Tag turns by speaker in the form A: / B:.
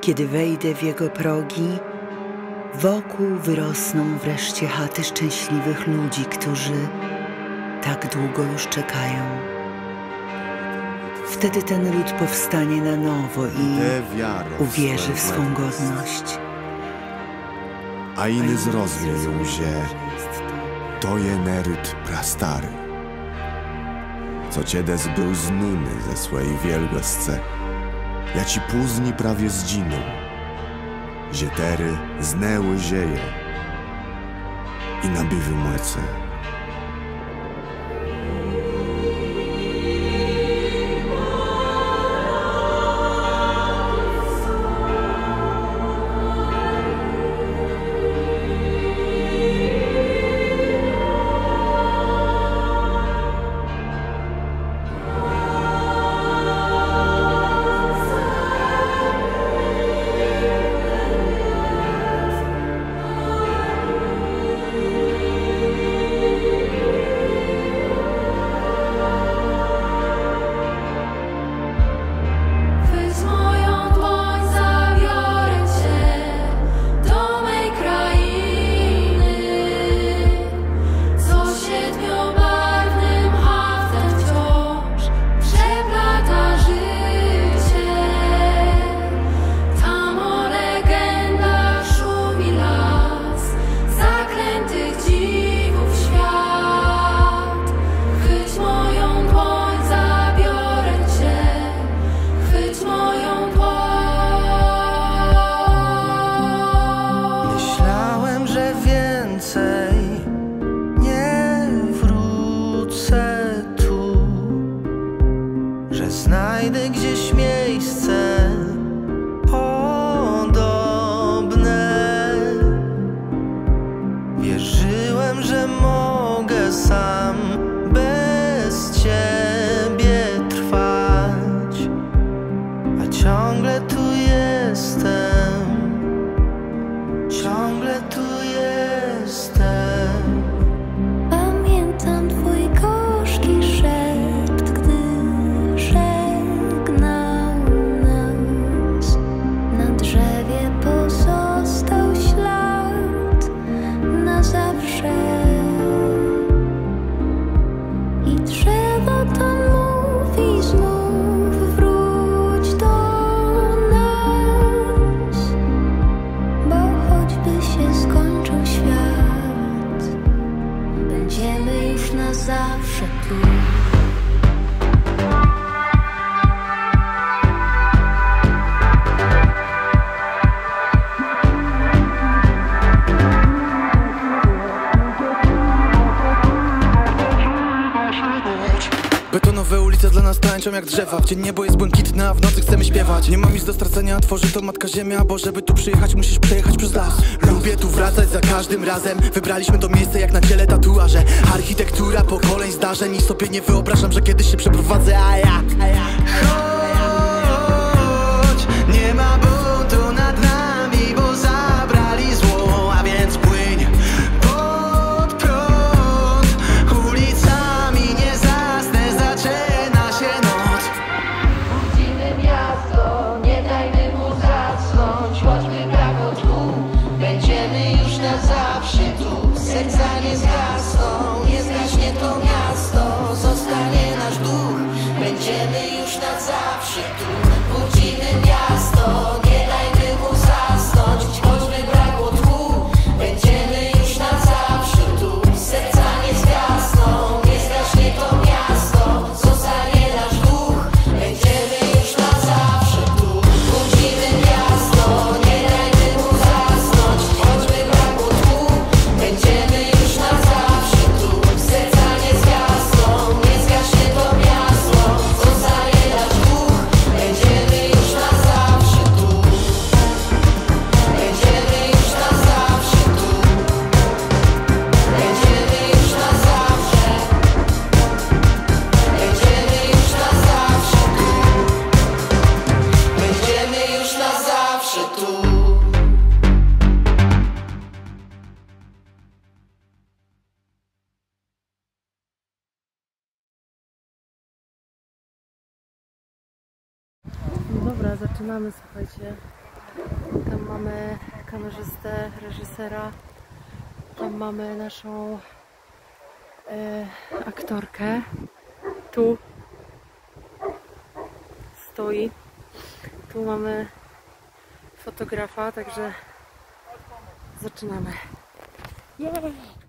A: Kiedy wejdę w jego progi, wokół wyrosną wreszcie chaty szczęśliwych ludzi, którzy tak długo już czekają. Wtedy ten lud powstanie na nowo i uwierzy w swą godność.
B: A inny zrozumieją, że to je neryt prastary, co ciedes był znuny ze swojej wielgłosce, ja ci później prawie zdziną, że tery znęły zieje i nabywy młece.
C: Znajdę gdzieś miejsce podobne. Wierzyłem, że mogę sam bez ciebie trwać, a ciągle tu jestem, ciągle tu jestem.
D: Pamiętam twój gorzki szept, gdy żegnał nas. Na drzewie pozostał ślad na zawsze. I drzewo to mówi znów: wróć do nas. Bo choćby się skończył świat, będziemy już na zawsze tu.
E: Betonowe ulice dla nas tańczą jak drzewa. W dzień niebo jest błękitne, a w nocy chcemy śpiewać. Nie mam nic do stracenia, tworzy to matka ziemia, bo żeby tu przyjechać, musisz przejechać przez las. Lubię tu wracać za każdym razem. Wybraliśmy to miejsce jak na ciele tatuaże. Architektura pokoleń zdarzeń i sobie nie wyobrażam, że kiedyś się przeprowadzę, a ja chodź, nie ma buntu nad nami, bo zabrali zło, a więc płyń pod prąd. Ulicami nie zasnę, zaczyna się noc.
F: Budzimy miasto, nie dajmy mu zasnąć, choćby brakło tchu. Będziemy już na zawsze tu, serca nie zgasną, nie zgaśnie to miasto, zostanie nasz duch. Będziemy już na zawsze tu. Budzimy miasto, nie dajmy mu zasnąć, choćby brakło tchu. Będziemy już na zawsze tu, serca nie zgasną, nie zgaśnie to miasto, zostanie nasz duch. Będziemy już na zawsze tu. Budzimy miasto, nie dajmy mu zasnąć, choćby brakło tchu. Będziemy już na zawsze tu, serca nie zgasną, nie zgaśnie to miasto, zostanie nasz duch. Będziemy już na zawsze tu. Będziemy już na zawsze tu. Będziemy już na zawsze. Będziemy już na zawsze tu. Będziemy już na zawsze tu.
G: No dobra, zaczynamy, słuchajcie. Tam mamy kamerzystę, reżysera. Tam mamy naszą aktorkę. Tu stoi. Tu mamy fotografa, także zaczynamy. Yeah.